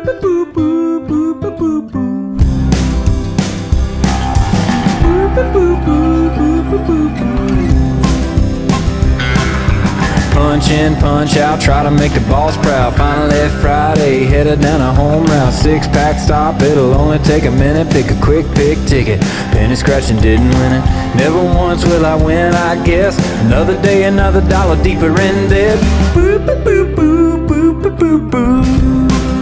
Punch in, punch out, try to make the boss proud. Finally Friday, headed down a home route. 6-pack stop, it'll only take a minute. Pick a quick pick ticket, penny scratching, didn't win it. Never once will I win, I guess. Another day, another dollar deeper in debt. Boop, boop, boop, boop, boop, boop, boop, boop.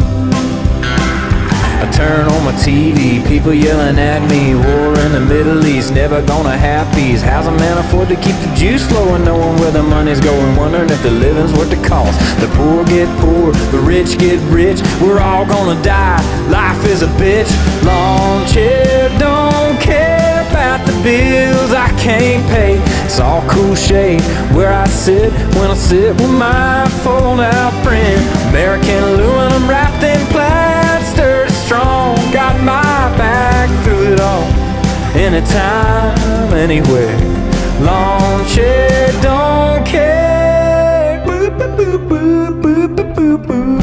I turn on my TV, people yelling at me. War in the Middle East, never gonna have peace. How's a man afford to keep the juice flowing, knowing where the money's going, wondering if the living's worth the cost? The poor get poor, the rich get rich. We're all gonna die, life is a bitch. Lawn chair, don't care about the bills I can't pay. It's all cool shade where I sit when I sit with my fold-out friend. American aluminum wrapped in plaster, strong, got my back through it all. Anytime, anywhere. Lawn chair, don't care. Boop, boop, boop, boop, boop, boop, boop, boop.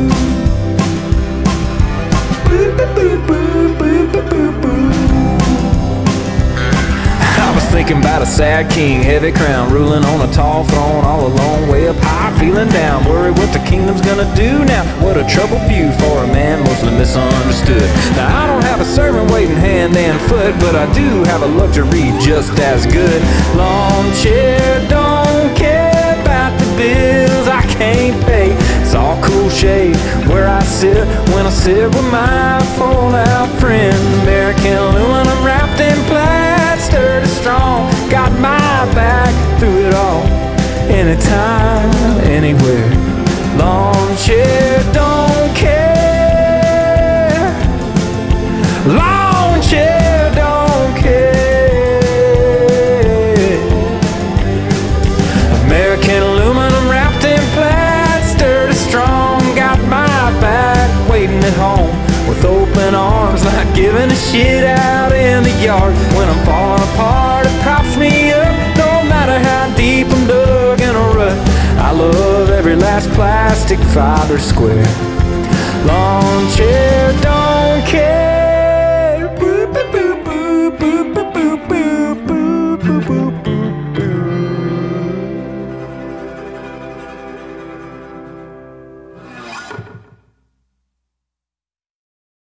Boop, boop, boop, boop, boop, boop, boop, boop. I was thinking about a sad king, heavy crown, ruling on a tall throne, all alone, way up high, feeling down, worried what the kingdom's gonna do now. What a troubled view for a man mostly misunderstood. Now I don't have a servant waiting hand and foot, but I do have a luxury just as good. Lawn chair, don't care about the bills I can't pay. It's all cool shade where I sit when I sit with my fold-out friend. American aluminum wrapped in plaster, strong, got my back through it all. Anytime, anywhere. Lawn chair, don't care. Lawn chair, don't care. American aluminum wrapped in plaster, strong, got my back waiting at home with open arms, like giving a shit out in the yard. When I'm falling apart, it props me up, no matter how deep I'm dug in a rut. I love every last plastic fiber square. Lawn chair, don't care.